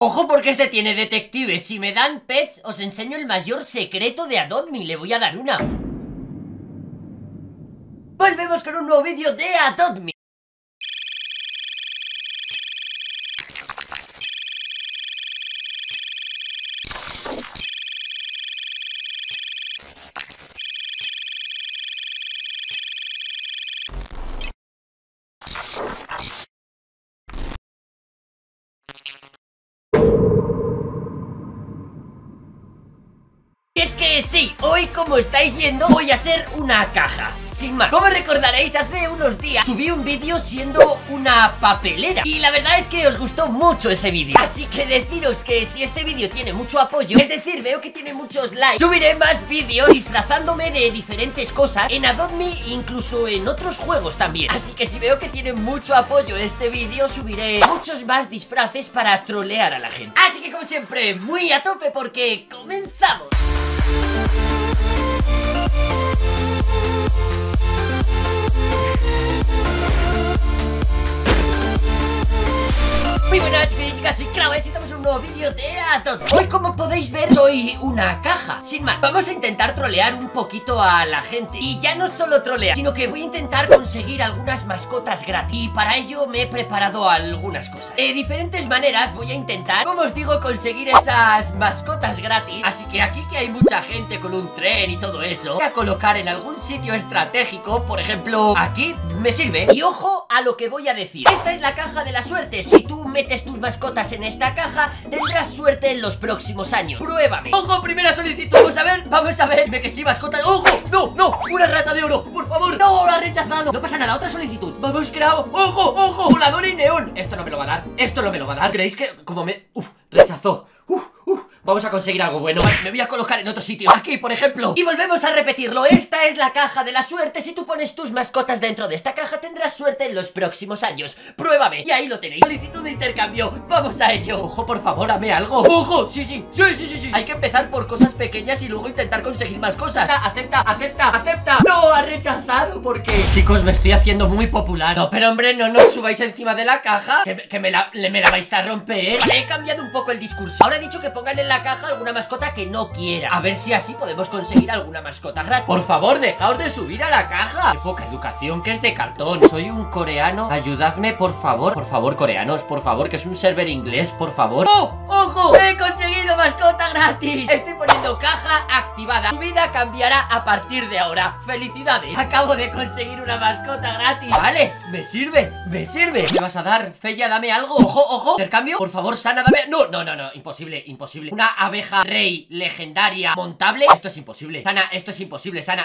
Ojo porque este tiene detective. Si me dan pets, os enseño el mayor secreto de Adopt Me. Le voy a dar una. Volvemos con un nuevo vídeo de Adopt Me. Es que sí, hoy como estáis viendo voy a ser una caja, sin más. Como recordaréis, hace unos días subí un vídeo siendo una papelera y la verdad es que os gustó mucho ese vídeo. Así que deciros que si este vídeo tiene mucho apoyo, es decir, veo que tiene muchos likes, subiré más vídeos disfrazándome de diferentes cosas en Adopt Me, incluso en otros juegos también. Así que si veo que tiene mucho apoyo este vídeo, subiré muchos más disfraces para trolear a la gente. Así que como siempre, muy a tope porque comenzamos. Muy buenas chicos y chicas, soy Kraus y estamos en un nuevo vídeo de Adopt Me. Hoy, como podéis ver, soy una caja. Sin más, vamos a intentar trolear un poquito a la gente. Y ya no solo trolear, sino que voy a intentar conseguir algunas mascotas gratis. Y para ello me he preparado algunas cosas. De diferentes maneras voy a intentar, como os digo, conseguir esas mascotas gratis. Así que aquí que hay mucha gente con un tren y todo eso, voy a colocar en algún sitio estratégico. Por ejemplo, aquí me sirve. Y ojo a lo que voy a decir. Esta es la caja de la suerte. Si tú metes tus mascotas en esta caja, tendrás suerte en los próximos años. Pruébame. Ojo, primera solicitud. Vamos a ver. Dime que sí, mascotas. Ojo, no, una rata de oro, por favor. No, lo ha rechazado. No pasa nada, otra solicitud. Vamos, Krau. Ojo, volador y neón. Esto no me lo va a dar. ¿Creéis que como me... rechazó? Vamos a conseguir algo bueno. Vale, me voy a colocar en otro sitio. Aquí, por ejemplo. Y volvemos a repetirlo. Esta es la caja de la suerte. Si tú pones tus mascotas dentro de esta caja, tendrás suerte en los próximos años. Pruébame. Y ahí lo tenéis. Solicitud de intercambio. Vamos a ello. Ojo, por favor, dame algo. Ojo. Sí. Hay que empezar por cosas pequeñas y luego intentar conseguir más cosas. Acepta. No, ha rechazado. ¿Por qué? Chicos, me estoy haciendo muy popular. No, pero hombre, no nos subáis encima de la caja. Que me la vais a romper. Vale, he cambiado un poco el discurso. Ahora he dicho que pongan en la caja alguna mascota que no quiera. A ver si así podemos conseguir alguna mascota gratis. Por favor, dejaos de subir a la caja. Qué poca educación, que es de cartón. Soy un coreano. Ayudadme, por favor. Por favor, coreanos, por favor, que es un server inglés, por favor. ¡Oh! ¡Ojo! ¡He conseguido mascota gratis! Estoy poniendo caja activada. Tu vida cambiará a partir de ahora. ¡Felicidades! Acabo de conseguir una mascota gratis. Vale, me sirve. ¿Me vas a dar? Feya, dame algo. Ojo. ¿Intercambio? Por favor, Sana, dame... No. Imposible. Una abeja rey legendaria montable. Esto es imposible. Sana, esto es imposible. Sana.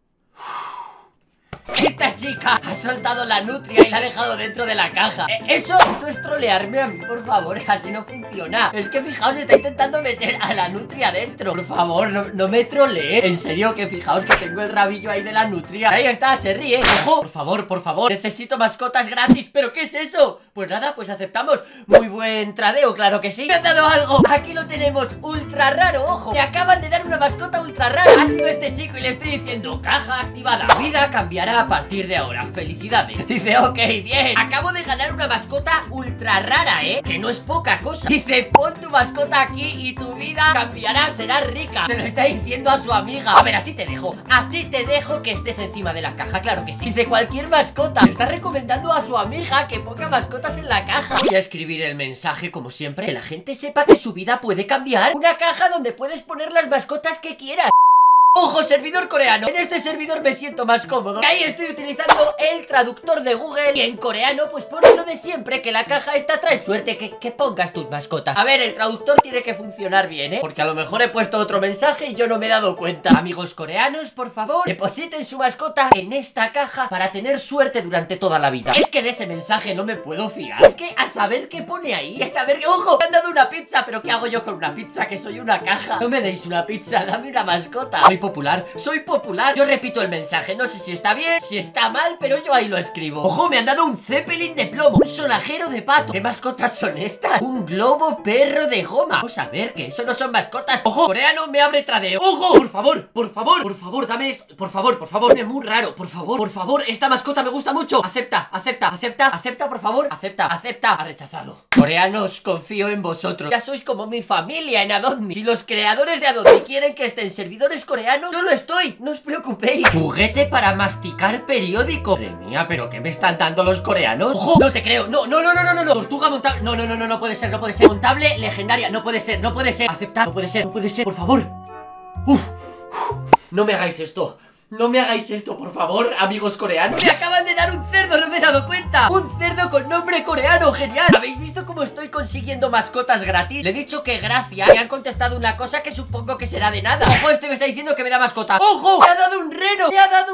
Esta chica ha soltado la nutria y la ha dejado dentro de la caja. Eso es trolearme a mí, por favor. Así no funciona. Es que fijaos, está intentando meter a la nutria dentro. Por favor, no me trolee. En serio, que fijaos que tengo el rabillo ahí de la nutria. Ahí está, se ríe. Ojo, por favor. Necesito mascotas gratis. ¿Pero qué es eso? Pues nada, pues aceptamos. Muy buen tradeo, claro que sí. Me han dado algo. Aquí lo tenemos, ultra raro, ojo. Me acaban de dar una mascota ultra rara. Ha sido este chico y le estoy diciendo: caja activada. Tu vida cambiará a partir de ahora. Felicidades. Dice: ok, bien. Acabo de ganar una mascota ultra rara, que no es poca cosa. Dice: pon tu mascota aquí y tu vida cambiará, serás rica. Se lo está diciendo a su amiga. A ver, a ti te dejo que estés encima de la caja, claro que sí. Dice: cualquier mascota. Le está recomendando a su amiga que ponga mascotas en la caja. Voy a escribir el mensaje como siempre, que la gente sepa que su vida puede cambiar. Una caja donde puedes poner las mascotas que quieras. Ojo, servidor coreano. En este servidor me siento más cómodo. Ahí estoy utilizando el traductor de Google. Y en coreano, pues pone lo de siempre, que la caja esta trae suerte, que pongas tus mascotas. A ver, el traductor tiene que funcionar bien, porque a lo mejor he puesto otro mensaje y yo no me he dado cuenta. Amigos coreanos, por favor, depositen su mascota en esta caja para tener suerte durante toda la vida. Es que de ese mensaje no me puedo fiar. Es que a saber qué pone ahí, a saber que... ¡Ojo! Me han dado una pizza, pero ¿qué hago yo con una pizza? Que soy una caja. No me deis una pizza, dame una mascota. Ay, popular, soy popular. Yo repito el mensaje, no sé si está bien, si está mal, pero yo ahí lo escribo. Ojo, me han dado un Zeppelin de plomo, un sonajero de pato. ¿Qué mascotas son estas? Un globo perro de goma. Vamos a ver, que eso no son mascotas. Ojo, coreano me abre tradeo. Ojo, por favor, por favor, por favor, dame esto. Por favor, es muy raro. Por favor, esta mascota me gusta mucho. Acepta, por favor. Acepta. Ha rechazado. Coreanos, confío en vosotros. Ya sois como mi familia en Adopt.me. Si los creadores de Adopt.me quieren que esté en servidores coreanos, yo lo estoy, no os preocupéis. Juguete para masticar periódico. Madre mía, ¿pero qué me están dando los coreanos? ¡Ojo! No te creo, no. Tortuga montable, no puede ser. Montable legendaria, no puede ser. Aceptar, no puede ser, por favor. No me hagáis esto. No me hagáis esto, por favor, amigos coreanos. Me acaban de dar un cerdo, no me he dado cuenta. Un cerdo con nombre coreano, genial. ¿Habéis visto cómo estoy consiguiendo mascotas gratis? Le he dicho que gracias. Me han contestado una cosa que supongo que será de nada. Ojo, este me está diciendo que me da mascota. ¡Ojo! ¡Me ha dado un reno!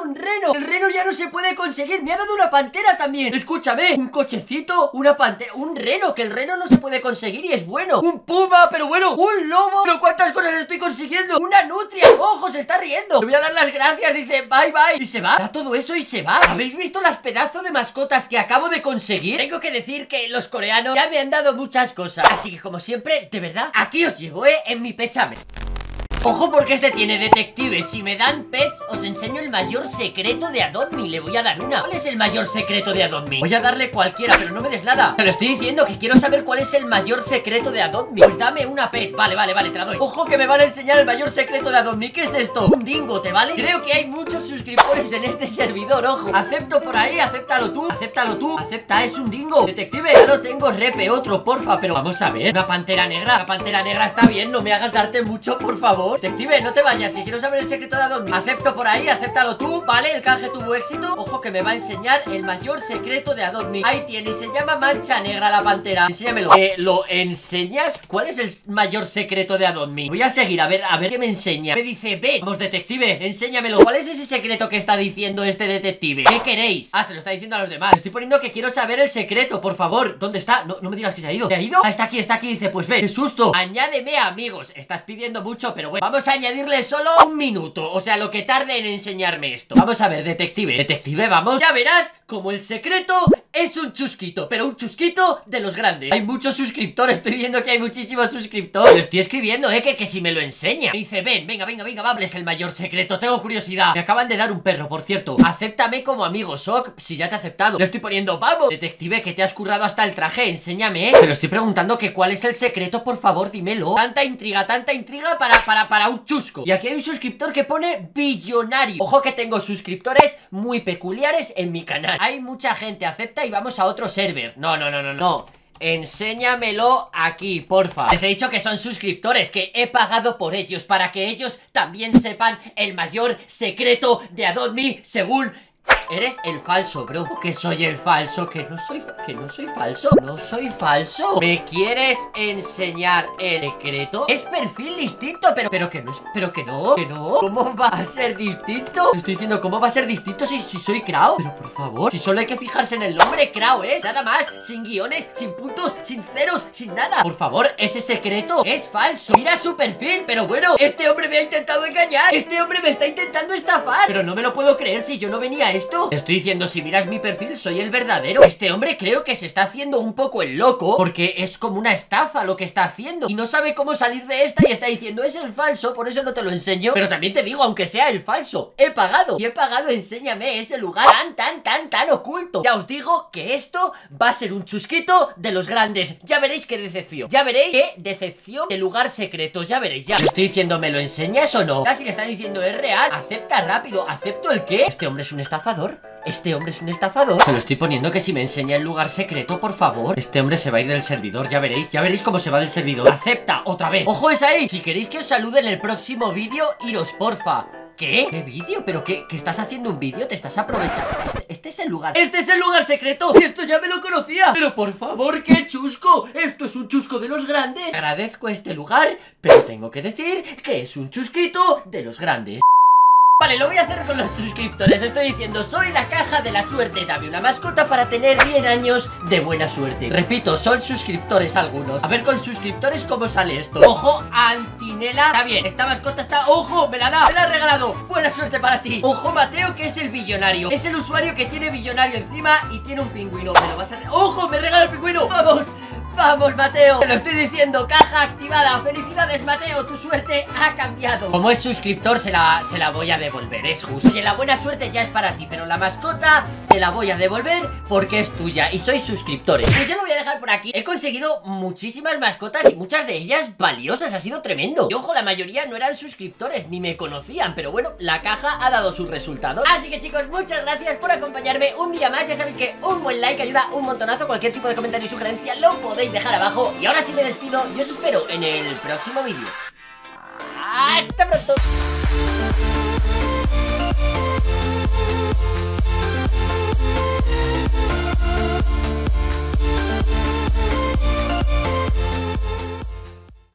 El reno ya no se puede conseguir. Me ha dado una pantera también. Escúchame, un cochecito, una pantera, un reno, que el reno no se puede conseguir y es bueno. Un puma, pero bueno. Un lobo. Pero ¿cuántas cosas estoy consiguiendo? Una nutria. ¡Ojo! Se está riendo. Le voy a dar las gracias, dice bye bye. Y se va. Da todo eso y se va. ¿Habéis visto las pedazos de mascotas que acabo de conseguir? Tengo que decir que los coreanos ya me han dado muchas cosas. Así que como siempre, de verdad, aquí os llevo, en mi pechame. Ojo, porque este tiene detective. Si me dan pets, os enseño el mayor secreto de Adopt.me. Le voy a dar una. ¿Cuál es el mayor secreto de Adopt.me? Voy a darle cualquiera, pero no me des nada. Te lo estoy diciendo, que quiero saber cuál es el mayor secreto de Adopt.me. Pues dame una pet. Vale, te la doy. Ojo, que me van a enseñar el mayor secreto de Adopt.me. ¿Qué es esto? Un dingo, ¿te vale? Creo que hay muchos suscriptores en este servidor, ojo. Acepto por ahí, acéptalo tú. Acepta, es un dingo. Detective, ya lo tengo, repe otro, porfa. Pero vamos a ver, una pantera negra. La pantera negra está bien, no me hagas darte mucho, por favor. Detective, no te vayas, que quiero saber el secreto de Adopt.me. Acepto por ahí, acéptalo tú. Vale, el canje tuvo éxito. Ojo, que me va a enseñar el mayor secreto de Adopt.me. Ahí tiene, y se llama mancha negra la pantera. Enséñamelo. ¿Lo enseñas? ¿Cuál es el mayor secreto de Adopt.me? Voy a seguir, a ver qué me enseña. Me dice, ve, vamos, detective, enséñamelo. ¿Cuál es ese secreto que está diciendo este detective? ¿Qué queréis? Ah, se lo está diciendo a los demás. Estoy poniendo que quiero saber el secreto, por favor. ¿Dónde está? No me digas que se ha ido. ¿Se ha ido? Ah, está aquí. Dice, pues ve, qué susto. Añádeme amigos. Estás pidiendo mucho, pero bueno, vamos a añadirle solo un minuto. O sea, lo que tarde en enseñarme esto. Vamos a ver, detective, vamos. Ya verás como el secreto es un chusquito, pero un chusquito de los grandes. Hay muchos suscriptores, estoy viendo que hay muchísimos suscriptores. Lo estoy escribiendo, que si me lo enseña. Me dice, venga, hables el mayor secreto. Tengo curiosidad. Me acaban de dar un perro, por cierto. Acéptame como amigo, Sok, si ya te he aceptado. Le estoy poniendo, vamos. Detective, que te has currado hasta el traje, enséñame, Te lo estoy preguntando que cuál es el secreto, por favor, dímelo. Tanta intriga para un chusco. Y aquí hay un suscriptor que pone billonario. Ojo, que tengo suscriptores muy peculiares en mi canal. Hay mucha gente, acepta y vamos a otro server. No. Enséñamelo aquí, porfa. Les he dicho que son suscriptores, que he pagado por ellos, para que ellos también sepan el mayor secreto de Adopt.me, según... Eres el falso, bro. Que soy el falso, que no soy falso. No soy falso. ¿Me quieres enseñar el secreto? Es perfil distinto, pero que no es. Pero que no. ¿Cómo va a ser distinto? Estoy diciendo, ¿cómo va a ser distinto si soy Krao? Pero por favor, si solo hay que fijarse en el nombre, Krao es. Nada más, sin guiones, sin puntos, sin ceros, sin nada. Por favor, ese secreto es falso. Mira su perfil, pero bueno, este hombre me ha intentado engañar. Este hombre me está intentando estafar. Pero no me lo puedo creer si yo no venía a esto. Te estoy diciendo, si miras mi perfil, soy el verdadero. Este hombre creo que se está haciendo un poco el loco, porque es como una estafa lo que está haciendo y no sabe cómo salir de esta y está diciendo, es el falso, por eso no te lo enseño. Pero también te digo, aunque sea el falso, he pagado. Y he pagado, enséñame ese lugar tan oculto. Ya os digo que esto va a ser un chusquito de los grandes. Ya veréis qué decepción. Ya veréis qué decepción de lugar secreto. Ya veréis, ya. Le estoy diciendo, ¿me lo enseñas o no? Casi le está diciendo, es real. Acepta rápido. ¿Acepto el qué? ¿Este hombre es un estafador? ¿Este hombre es un estafador? Se lo estoy poniendo que si me enseña el lugar secreto, por favor. Este hombre se va a ir del servidor, ya veréis cómo se va del servidor. Acepta, otra vez. ¡Ojo, es ahí! Si queréis que os salude en el próximo vídeo, iros, porfa. ¿Qué? ¿Qué vídeo? ¿Pero qué? ¿Que estás haciendo un vídeo? ¿Te estás aprovechando? Este es el lugar. ¡Este es el lugar secreto! ¡Esto ya me lo conocía! ¡Pero por favor, qué chusco! ¡Esto es un chusco de los grandes! Agradezco este lugar, pero tengo que decir que es un chusquito de los grandes. Vale, lo voy a hacer con los suscriptores. Estoy diciendo, soy la caja de la suerte. Dame una mascota para tener 100 años de buena suerte. Repito, son suscriptores algunos. A ver con suscriptores cómo sale esto. Ojo, Antinela. Está bien, esta mascota está... ¡Ojo! Me la da, me la ha regalado. Buena suerte para ti. Ojo, Mateo, que es el billonario. Es el usuario que tiene billonario encima y tiene un pingüino. Me lo vas a... ¡Ojo! Me regala el pingüino. ¡Vamos! ¡Vamos, Mateo! Te lo estoy diciendo, caja activada. ¡Felicidades, Mateo! Tu suerte ha cambiado. Como es suscriptor, se la voy a devolver, es justo. Oye, la buena suerte ya es para ti, pero la mascota te la voy a devolver porque es tuya y sois suscriptores. Pues yo lo voy a dejar por aquí. He conseguido muchísimas mascotas y muchas de ellas valiosas. Ha sido tremendo. Y ojo, la mayoría no eran suscriptores, ni me conocían, pero bueno, la caja ha dado sus resultados. Así que, chicos, muchas gracias por acompañarme un día más. Ya sabéis que un buen like ayuda un montonazo. Cualquier tipo de comentario y sugerencia lo podéis dejar abajo. Y ahora sí me despido y os espero en el próximo vídeo. ¡Hasta pronto!